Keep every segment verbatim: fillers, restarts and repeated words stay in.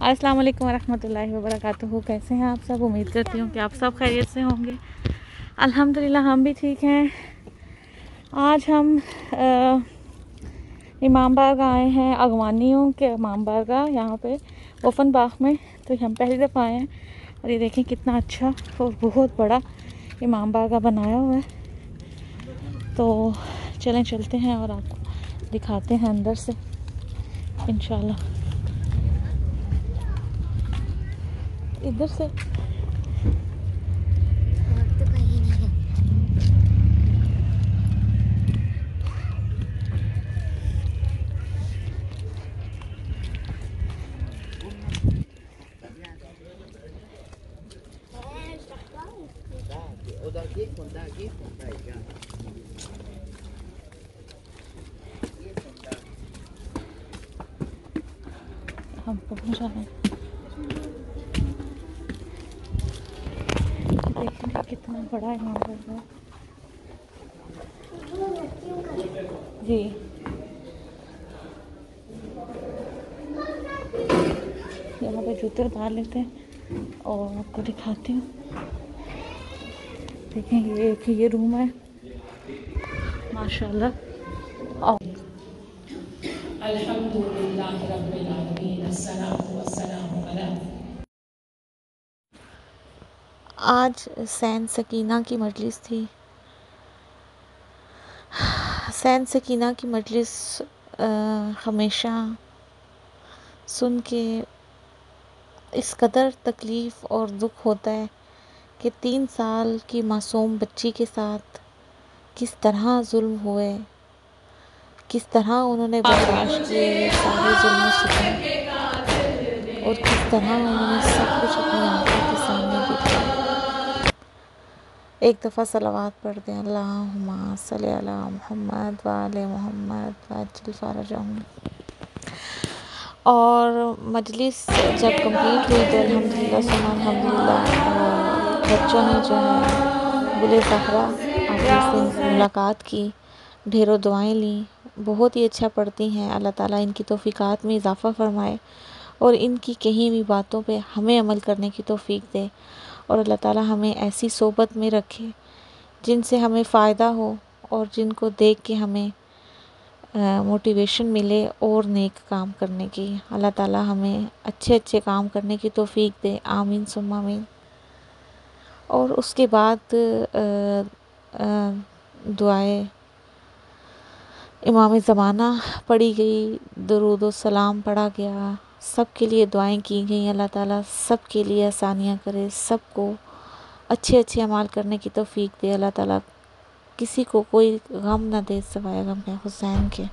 अस्सलाम वालेकुम रहमतुल्लाहि व बरकातुहू। कैसे हैं आप सब? उम्मीद करती हूँ कि आप सब खैरियत से होंगे। अल्हम्दुलिल्लाह हम भी ठीक हैं। आज हम इमाम बारगाह आए हैं, अगवानियों के इमाम बारगाह यहाँ पे ओफन बाग में। तो हम पहली दफ़ा आए हैं और ये देखें कितना अच्छा और बहुत बड़ा इमाम बारगाह बनाया हुआ है। तो चलें चलते हैं और आपको दिखाते हैं अंदर से इंशाल्लाह। इधर से तो कहीं नहीं। हम पहुँच रहे हैं। देखिए कितना बड़ा इमाम बारगाह जी। यहाँ पे जूते उतार लेते हैं और आपको दिखाती हूँ। देखें ये एक ये रूम है माशाल्लाह। और अल्हम्दुलिल्लाह रब्बिल आलमीन, अस्सलातु वस्सलामु अला। आज सैन सकीना की मजलिस थी। सैन सकीना की मजलिस हमेशा सुन के इस कदर तकलीफ़ और दुख होता है कि तीन साल की मासूम बच्ची के साथ किस तरह जुल्म हुए, किस तरह उन्होंने बर्दाश्त किए सारे जुल्म सितम, और किस तरह उन्होंने सब कुछ अपनी आंखों के सामने देखा। एक दफ़ा सलावत पढ़ दें, अल्लाहुम्मा सल्ली अला मुहम्मद व आले मुहम्मद वअज्जिल फरजहुम। और मजलिस जब कंप्लीट हुई तो अल्हम्दुलिल्लाह सुम्मा अल्हम्दुलिल्लाह बच्चों ने जो है गुले ज़हरा आपस से मुलाकात की, ढेरों दुआएं ली। बहुत ही अच्छा पढ़ती हैं। अल्लाह ताला इनकी तौफ़ीक़ात में इजाफ़ा फ़रमाए और इनकी कही हुई बातों पे हमें अमल करने की तौफ़ीक़ दे। और अल्लाह ताला हमें ऐसी सोबत में रखे जिनसे हमें फ़ायदा हो और जिनको देख के हमें मोटिवेशन मिले और नेक काम करने की। अल्लाह ताला हमें अच्छे अच्छे काम करने की तौफ़ीक़ दे, आमीन सुम्मा आमीन। और उसके बाद दुआए इमाम ज़माना पढ़ी गई, दुरूद व सलाम पढ़ा गया, सब के लिए दुआएं की गई। अल्लाह ताला सब के लिए आसानियाँ करे, सबको अच्छे अच्छे अमाल करने की तौफ़ीक़ दे। अल्लाह ताला किसी को कोई गम ना दे सिवाय गम हुसैन के,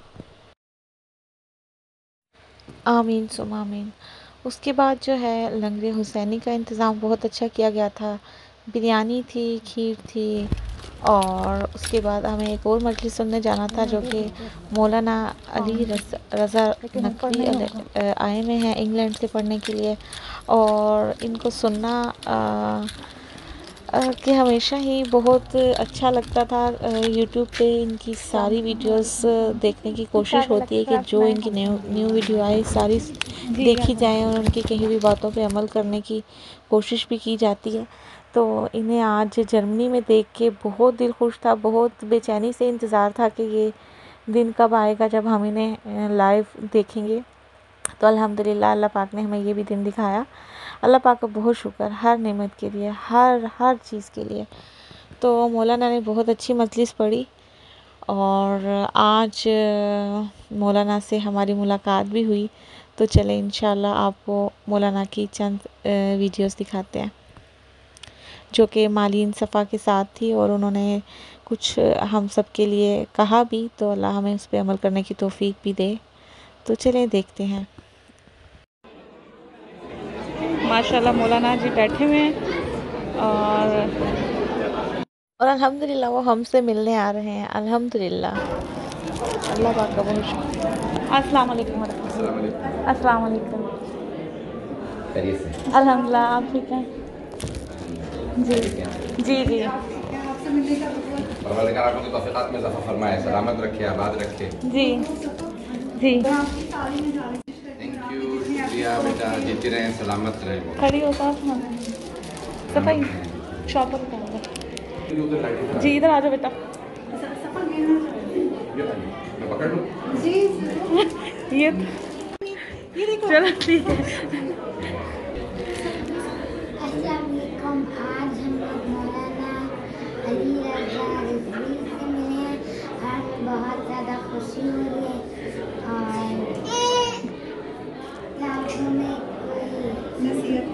आमीन सुम्मा आमीन। उसके बाद जो है लंगर हुसैनी का इंतज़ाम बहुत अच्छा किया गया था। बिरयानी थी, खीर थी, और उसके बाद हमें एक और मजलिस सुनने जाना था जो कि मौलाना अली रज़ा नकवी आए हुए हैं इंग्लैंड से पढ़ने के लिए। और इनको सुनना आ, कि हमेशा ही बहुत अच्छा लगता था। यूट्यूब पे इनकी सारी वीडियोस देखने की कोशिश होती है कि जो इनकी न्यू न्यू वीडियो आए सारी देखी जाए और उनकी कहीं भी बातों पे अमल करने की कोशिश भी की जाती है। तो इन्हें आज जर्मनी में देख के बहुत दिल खुश था, बहुत बेचैनी से इंतज़ार था कि ये दिन कब आएगा जब हम इन्हें लाइव देखेंगे। तो अल्हम्दुलिल्लाह अल्लाह पाक ने हमें ये भी दिन दिखाया। अल्लाह पाक का बहुत शुक्र हर नेमत के लिए, हर हर चीज़ के लिए। तो मौलाना ने बहुत अच्छी मजलिस पढ़ी और आज मौलाना से हमारी मुलाकात भी हुई। तो चले इंशाल्लाह आपको मौलाना की चंद वीडियोस दिखाते हैं जो कि मालीन सफ़ा के साथ थी और उन्होंने कुछ हम सब के लिए कहा भी। तो अल्लाह हमें उस पर अमल करने की तौफ़ीक भी दे। तो चलें देखते हैं। माशाल्लाह मौलाना जी बैठे हुए हैं और और अल्हम्दुलिल्लाह वो हमसे मिलने आ रहे हैं। अल्हम्दुलिल्लाह अल्लाह पाक का बहुत शुक्र। अस्सलाम वालेकुम। अस्सलाम वालेकुम। अल्हम्दुलिल्लाह आप ठीक हैं? जी जी जी। सलामत रखे, आबाद रखे। जी जी। Thank you. शुक्रिया बेटा, जीते रहें, सलामत रहें। खड़ी होता आप हाँ सफाई शॉपर बताऊँगा जी, इधर आ जाओ बेटा। मैं पकड़ लूँ? ये ये देखो चलो ठीक है। अस्सलाम वालेकुम। आज हम लोग मौलाना अली रज़ा रिज़वी से मिले हैं। आज बहुत ज़्यादा खुशी हो रही है और लाखों में कोई नसीहत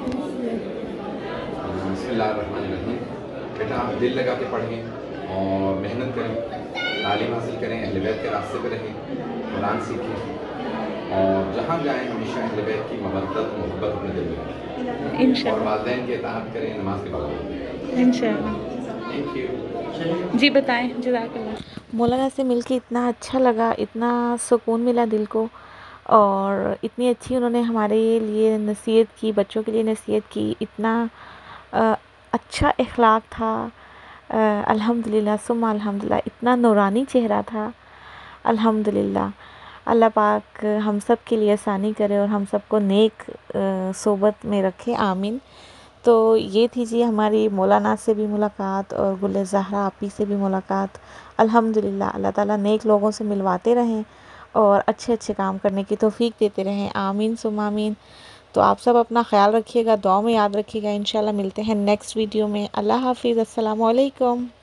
बिस्मिल्लाहिर्रहमानिर्रहीम। बेटा आप दिल लगा के पढ़ें और मेहनत करें, तालीम हासिल करें, अहले बैत के रास्ते पर रहें, कुरान सीखें और जहाँ जाएँ हमेशा अहले बैत की मोहब्बत मोहब्बत अपने दिल में रखें। इंशाअल्लाह। और वालिदैन की इताअत करें, नमाज के बाद। इंशाअल्लाह। Thank you. जी बताएं। जज़ाकल्लाह। मौलाना से मिलके इतना अच्छा लगा, इतना सुकून मिला दिल को और इतनी अच्छी उन्होंने हमारे लिए नसीहत की, बच्चों के लिए नसीहत की, इतना आ, अच्छा इखलाक था। अल्हम्दुलिल्लाह सुम्मा अल्हम्दुलिल्लाह, इतना नूरानी चेहरा था। अल्हम्दुलिल्लाह, अल्लाह पाक हम सब के लिए आसानी करे और हम सबको नेक सोबत में रखे, आमीन। तो ये थी जी हमारी मौलाना से भी मुलाकात और गुल ज़हरा आपी से भी मुलाकात। अल्हम्दुलिल्लाह, अल्लाह ताला नेक लोगों से मिलवाते रहें और अच्छे अच्छे काम करने की तौफीक देते रहें, आमीन सुम्मा आमीन। तो आप सब अपना ख्याल रखिएगा, दुआ में याद रखिएगा। इंशाल्लाह मिलते हैं नेक्स्ट वीडियो में। अल्लाह हाफिज़, अस्सलामु अलैकुम।